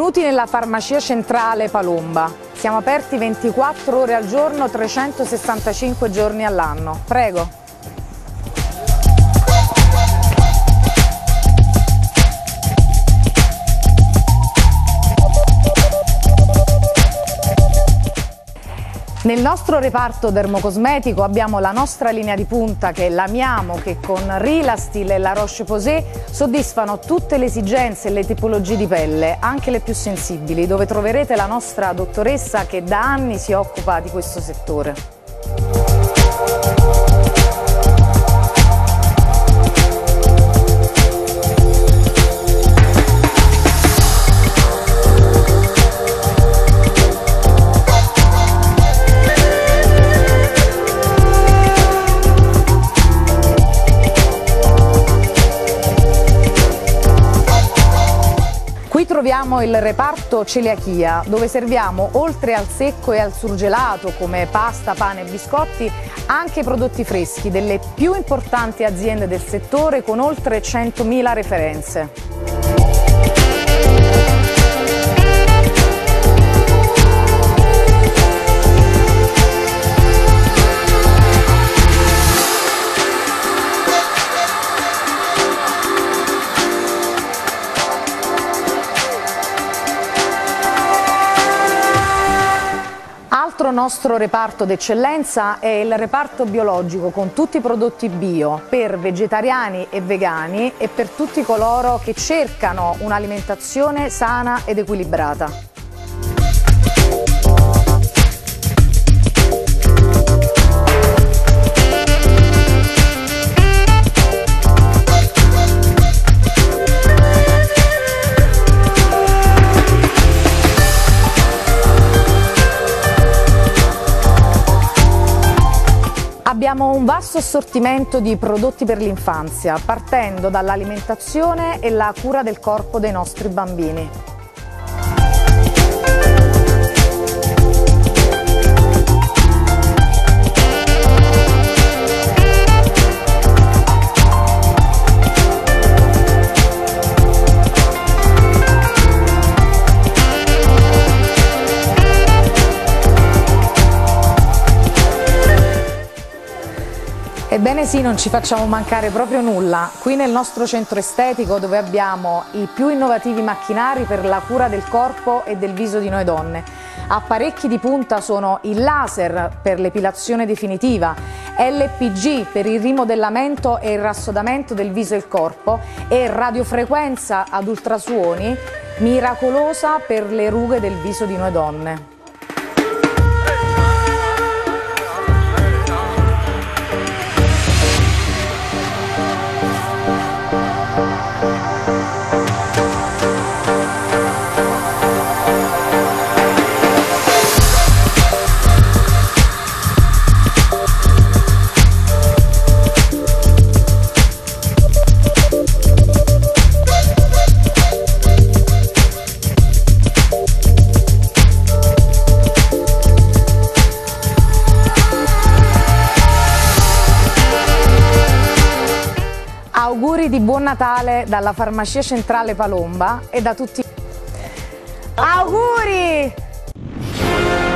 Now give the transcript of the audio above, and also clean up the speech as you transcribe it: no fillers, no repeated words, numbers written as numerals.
Benvenuti nella Farmacia Centrale Palomba. Siamo aperti 24 ore al giorno, 365 giorni all'anno. Prego. Nel nostro reparto dermocosmetico abbiamo la nostra linea di punta che è la Miamo, che con Rilastil e la Roche-Posay soddisfano tutte le esigenze e le tipologie di pelle, anche le più sensibili, dove troverete la nostra dottoressa che da anni si occupa di questo settore. Qui troviamo il reparto celiachia, dove serviamo oltre al secco e al surgelato come pasta, pane e biscotti anche prodotti freschi delle più importanti aziende del settore con oltre 100.000 referenze. Altro nostro reparto d'eccellenza è il reparto biologico con tutti i prodotti bio per vegetariani e vegani e per tutti coloro che cercano un'alimentazione sana ed equilibrata. Abbiamo un vasto assortimento di prodotti per l'infanzia, partendo dall'alimentazione e la cura del corpo dei nostri bambini. Ebbene sì, non ci facciamo mancare proprio nulla. Qui nel nostro centro estetico, dove abbiamo i più innovativi macchinari per la cura del corpo e del viso di noi donne. Apparecchi di punta sono il laser per l'epilazione definitiva, LPG per il rimodellamento e il rassodamento del viso e il corpo e radiofrequenza ad ultrasuoni miracolosa per le rughe del viso di noi donne. Auguri di buon Natale dalla Farmacia Centrale Palomba e da tutti. Auguri!